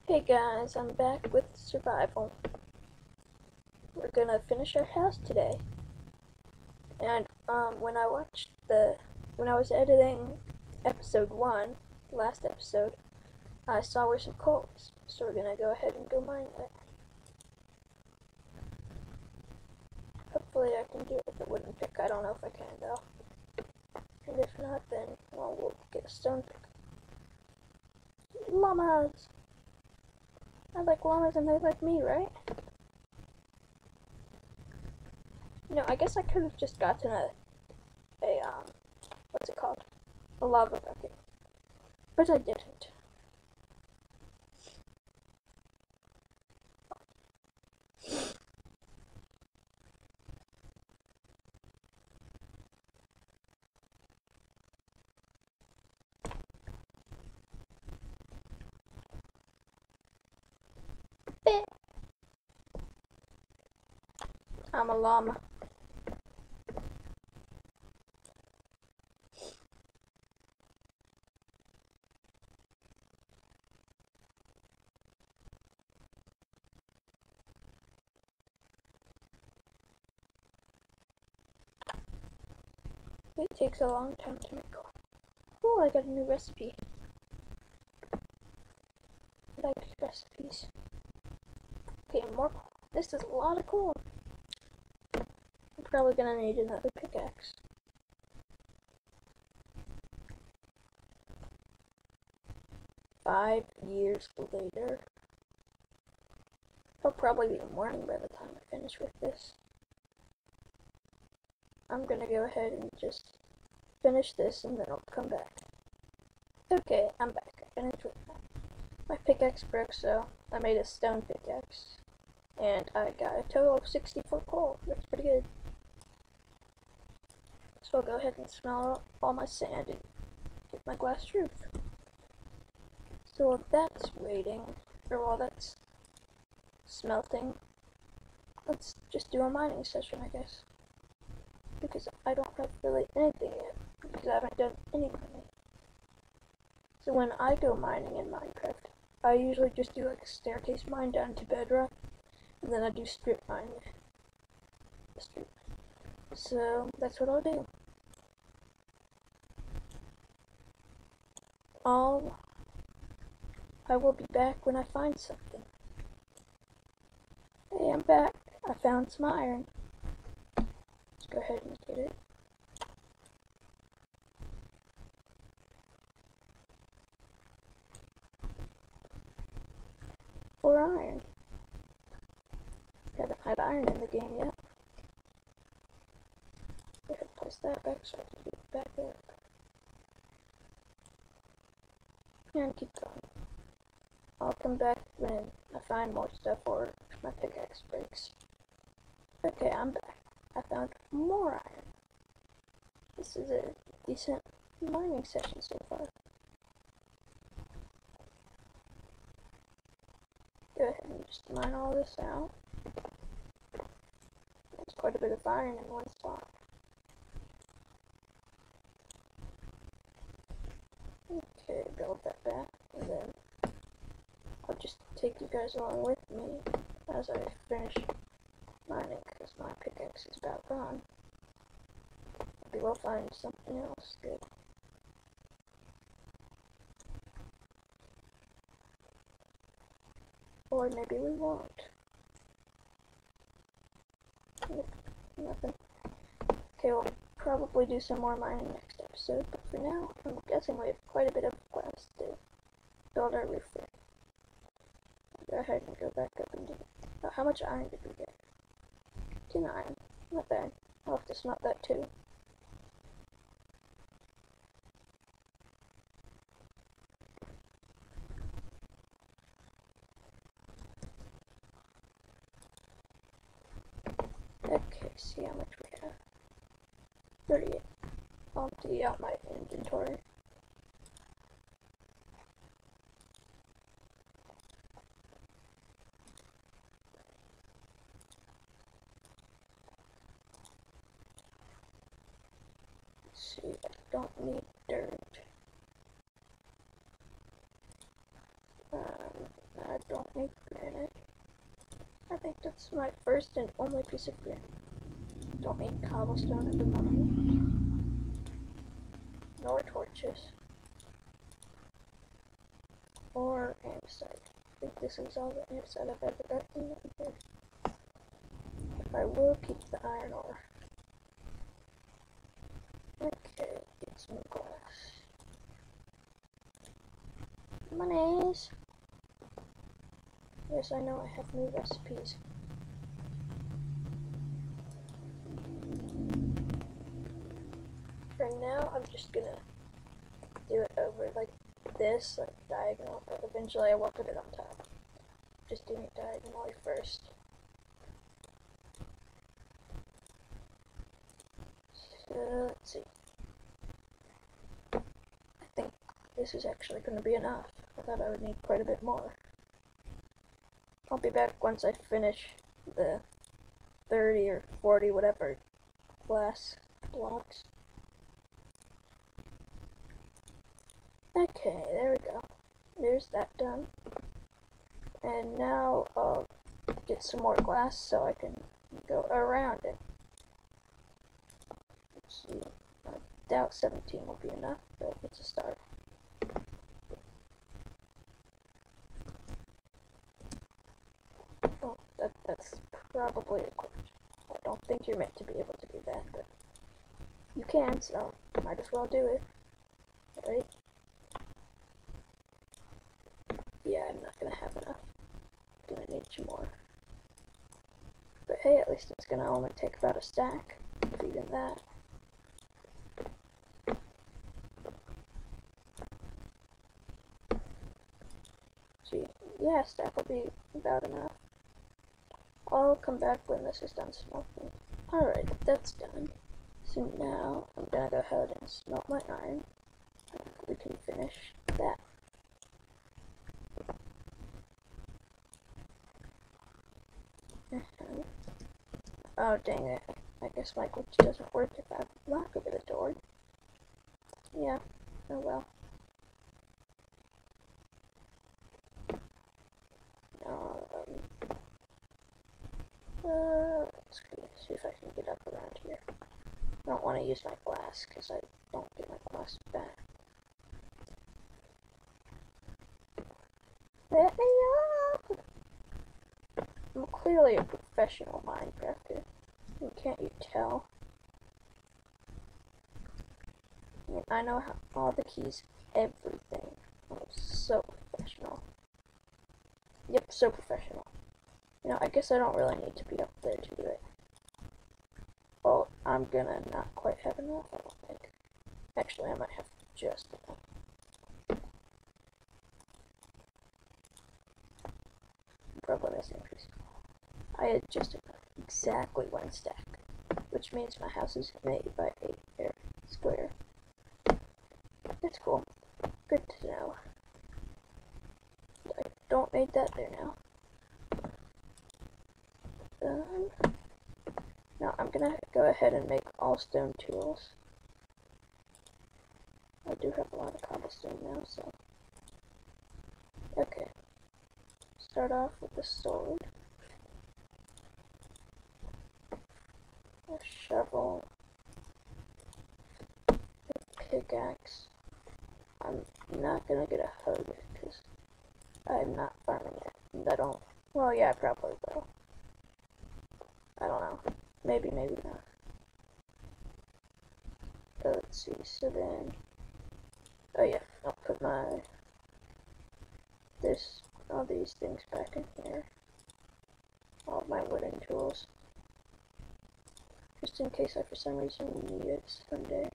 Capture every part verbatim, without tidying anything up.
Hey guys, I'm back with survival. We're gonna finish our house today. And um, when I watched the, when I was editing episode one, last episode, I saw where some coal is. So we're gonna go ahead and go mine that. Hopefully I can do it with a wooden pick. I don't know if I can though. And if not, then well, we'll get a stone pick. Llamas! I like llamas and they like me, right? You know, I guess I could have just gotten a, a, um, what's it called? A lava bucket. But I didn't. I'm a llama. It takes a long time to make one. Oh, I got a new recipe. I like recipes. Okay, more coal. This is a lot of coal. I'm probably gonna need another pickaxe. Five years later. It'll probably be morning by the time I finish with this. I'm gonna go ahead and just finish this and then I'll come back. Okay, I'm back. I finished with that. My pickaxe broke, so I made a stone pickaxe. And I got a total of sixty-four coal. That's pretty good. So I'll go ahead and smell all my sand and get my glass roof. So while that's waiting, or while that's smelting, let's just do a mining session, I guess. Because I don't have really anything yet, because I haven't done any mining. So when I go mining in Minecraft, I usually just do like a staircase mine down to bedrock, and then I do strip mine. Strip. So that's what I'll do. I'll, I will be back when I find something. Hey, I'm back. I found some iron. Let's go ahead and get it. Four iron. Haven't had iron in the game yet. Go ahead and place that back so I can get it back there. And keep going. I'll come back when I find more stuff or my pickaxe breaks. Okay, I'm back. I found more iron. This is a decent mining session so far. Go ahead and just mine all this out. There's quite a bit of iron in one spot. Okay, build that back, and then I'll just take you guys along with me as I finish mining, because my pickaxe is about gone. Maybe we'll find something else good. Or maybe we won't. Nope, nothing. Okay, we'll probably do some more mining next episode, but for now, I'm guessing we have quite a bit of glass to build our roof with. I'll go ahead and go back up and do it. Oh, how much iron did we get? ten iron. Not bad. I'll have to smelt that too. Okay, see how much we have. thirty-eight. I'll empty out my inventory. Let's see, I don't need dirt. Um, I don't need granite. I think that's my first and only piece of granite. Don't need cobblestone at the moment. Nor torches. Or andesite. I think this is all the andesite I've ever gotten in here. I will keep the iron ore. Okay, get some glass. Monies! Yes, I know I have new recipes. For now, I'm just gonna do it over like this, like diagonal, but eventually I will put it on top. Just doing it diagonally first. So, let's see. I think this is actually going to be enough. I thought I would need quite a bit more. I'll be back once I finish the thirty or forty whatever glass blocks. Okay, there we go. There's that done. And now I'll get some more glass so I can go around it. Let's see. I doubt seventeen will be enough, but it's a start. Oh, that, that's probably a glitch. I don't think you're meant to be able to do that, but you can, so might as well do it. Right? Yeah, I'm not gonna have enough. I'm gonna need some more. But hey, at least it's gonna only take about a stack, if even that. Gee, yeah, stack will be about enough. I'll come back when this is done smelting. Alright, that's done. So now I'm gonna go ahead and smelt my iron. And we can finish that. Uh-huh. Oh dang it. I guess my glitch doesn't work if I lock over the door. Yeah, oh well. Um, uh, let's see if I can get up around here. I don't want to use my glass because I don't get my glass back. Let me up! I'm clearly a professional Minecrafter. Can't you tell? I mean, I know how, all the keys, everything. I'm so professional. Yep, so professional. You know, I guess I don't really need to be up there to do it. Well, I'm gonna not quite have enough, I don't think. Actually, I might have just enough. Problem is increased. I had just exactly one stack, which means my house is made by eight air square. That's cool. Good to know. I don't need that there now. Um, now I'm gonna go ahead and make all stone tools. I do have a lot of cobblestone now, so. Okay. Start off with the sword. A shovel. A pickaxe. I'm not gonna get a hoe yet, because I'm not farming it. And I don't. Well, yeah, I probably will. I don't know. Maybe, maybe not. But let's see. So then. Oh, yeah. I'll put my. This. All these things back in here. All of my wooden tools. Just in case I, for some reason, need it someday.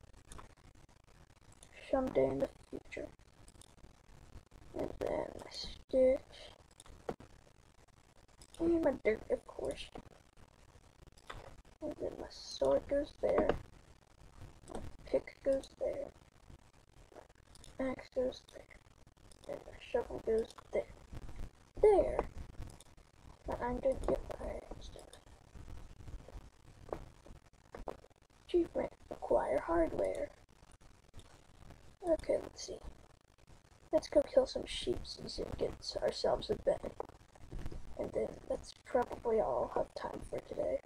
Someday in the future. And then my sticks. And my dirt, of course. And then my sword goes there. My pick goes there. Axe goes there. And my shovel goes there. There! But I'm gonna get my hands done. Achievement, acquire hardware. Okay, let's see. Let's go kill some sheepsies and get ourselves a bed. And then that's probably all I'll have time for today.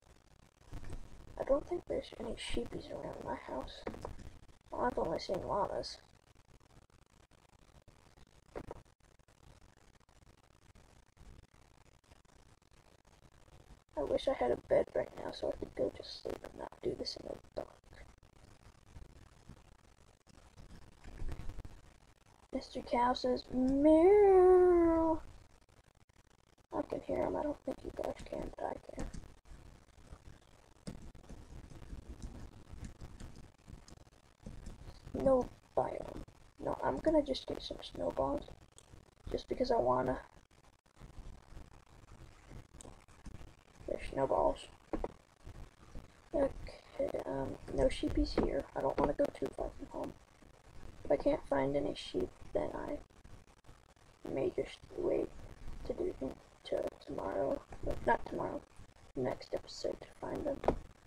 I don't think there's any sheepies around my house. Well, I've only seen llamas. I wish I had a bed right now so I could go to sleep and not do this in the dark. Mister Cow says, meow. I can hear him. I don't think you guys can, but I can. No biome. No, I'm gonna just get some snowballs. Just because I wanna. There's snowballs. Okay, um, no sheepies here. I don't want to go too far from home. If I can't find any sheep, then I may just wait to do until tomorrow. Well, not tomorrow. Next episode to find them.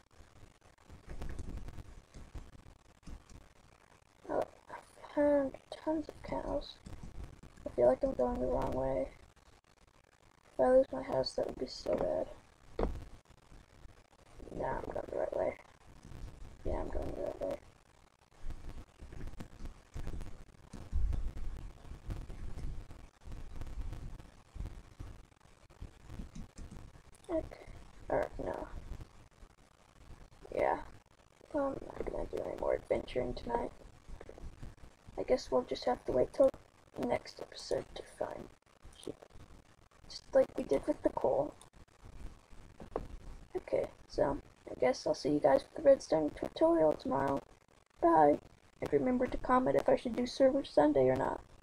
Oh, I've found tons of cows. I feel like I'm going the wrong way. If I lose my house, that would be so bad. Nah, I'm going the right way. Yeah, I'm going the right way. Okay. Or, no. Yeah. Well, I'm not gonna do any more adventuring tonight. I guess we'll just have to wait till the next episode to find sheep. Just like we did with the coal. Okay, so I guess I'll see you guys for the redstone tutorial tomorrow. Bye. And remember to comment if I should do Server Sunday or not.